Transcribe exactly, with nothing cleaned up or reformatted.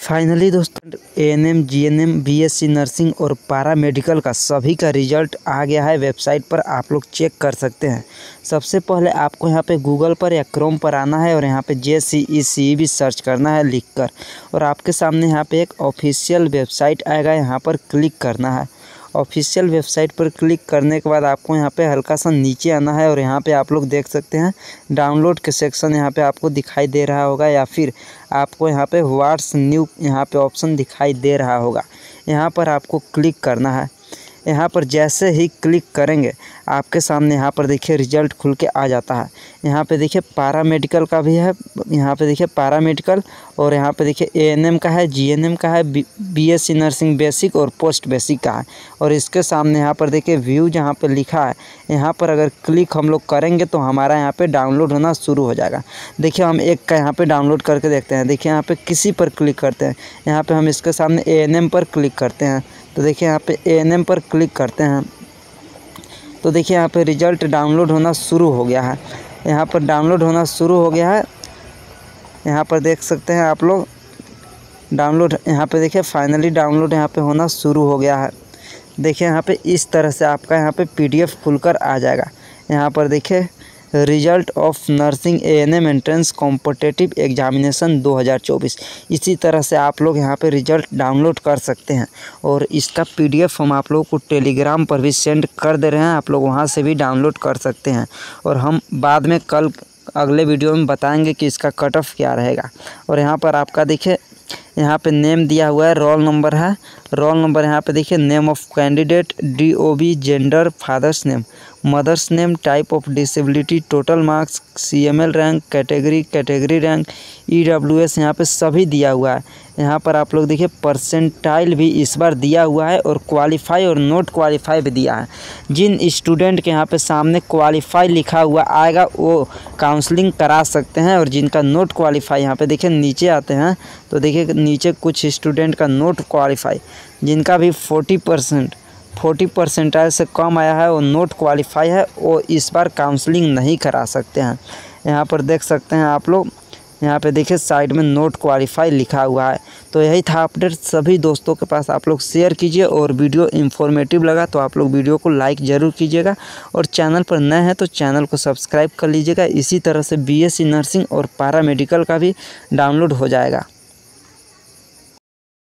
Finally दोस्तों ANM, GNM, BSc nursing और para medical का सभी का रिजल्ट आ गया है। वेबसाइट पर आप लोग चेक कर सकते हैं। सबसे पहले आपको यहाँ पे गूगल पर या क्रोम पर आना है और यहाँ पे जे सी ई सी भी सर्च करना है लिखकर, और आपके सामने यहाँ पे एक ऑफिशियल वेबसाइट आएगा, यहाँ पर क्लिक करना है। ऑफिशियल वेबसाइट पर क्लिक करने के बाद आपको यहाँ पे हल्का सा नीचे आना है और यहाँ पे आप लोग देख सकते हैं डाउनलोड के सेक्शन यहाँ पे आपको दिखाई दे रहा होगा, या फिर आपको यहाँ पे व्हाट्स न्यू यहाँ पे ऑप्शन दिखाई दे रहा होगा। यहाँ पर आपको क्लिक करना है। यहाँ पर जैसे ही क्लिक करेंगे आपके सामने यहाँ पर देखिए रिजल्ट खुल के आ जाता है। यहाँ पे देखिए पैरा मेडिकल का भी है, यहाँ पे देखिए पैरा मेडिकल, और यहाँ पे देखिए एएनएम का है, जीएनएम का है, बीएससी नर्सिंग बेसिक और पोस्ट बेसिक का है। और इसके सामने यहाँ पर देखिए व्यू जहाँ पे लिखा है, यहाँ पर अगर क्लिक हम लोग करेंगे तो हमारा यहाँ पे डाउनलोड होना शुरू हो जाएगा। देखिए हम एक का यहाँ पे डाउनलोड करके देखते हैं। देखिए यहाँ पे किसी पर क्लिक करते हैं, यहाँ पे हम इसके सामने एएनएम पर क्लिक करते हैं, तो देखिए यहाँ पे एएनएम पर क्लिक करते हैं तो देखिए यहाँ पे रिजल्ट डाउनलोड होना शुरू हो गया है। यहाँ पर डाउनलोड होना शुरू हो गया है। यहाँ पर देख सकते हैं आप लोग डाउनलोड, यहाँ पे देखिए फाइनली डाउनलोड यहाँ पे होना शुरू हो गया है। देखिए यहाँ पे इस तरह से आपका यहाँ पे पीडीएफ खुलकर आ जाएगा। यहाँ पर देखिए result of nursing ANM entrance competitive examination दो हज़ार चौबीस। इसी तरह से आप लोग यहाँ पे रिजल्ट डाउनलोड कर सकते हैं, और इसका पीडीएफ हम आप लोगों को टेलीग्राम पर भी सेंड कर दे रहे हैं, आप लोग वहाँ से भी डाउनलोड कर सकते हैं। और हम बाद में कल अगले वीडियो में बताएंगे कि इसका कट ऑफ क्या रहेगा। और यहाँ पर आपका देखिए यहाँ पे नेम दिया हुआ है, रोल नंबर है, रोल नंबर यहाँ पे देखिए name of candidate, D O B, gender, father's name, mother's name, type of disability, total marks, C M L rank, category, category rank, E W S यहाँ पे सभी दिया हुआ है। यहाँ पर आप लोग देखिए परसेंटाइल भी इस बार दिया हुआ है, और क्वालिफाई और नोट क्वालिफाई भी दिया है। जिन स्टूडेंट के यहाँ पे सामने क्वालिफाई लिखा हुआ आएगा वो काउंसलिंग करा सकते हैं, और जिनका नोट क्वालिफाई यहाँ पे देखिए नीचे आते हैं तो देखिए नीचे कुछ स्टूडेंट का नोट क्वालिफाई, जिनका भी फोर्टी परसेंट फोर्टी परसेंटाइल से कम आया है वो नोट क्वालिफाई है, वो इस बार काउंसलिंग नहीं करा सकते हैं। यहाँ पर देख सकते हैं आप लोग, यहाँ पे देखिए साइड में नोट क्वालिफाई लिखा हुआ है। तो यही था अपडेट, सभी दोस्तों के पास आप लोग शेयर कीजिए, और वीडियो इन्फॉर्मेटिव लगा तो आप लोग वीडियो को लाइक ज़रूर कीजिएगा, और चैनल पर नए हैं तो चैनल को सब्सक्राइब कर लीजिएगा। इसी तरह से बीएससी नर्सिंग और पैरा मेडिकल का भी डाउनलोड हो जाएगा।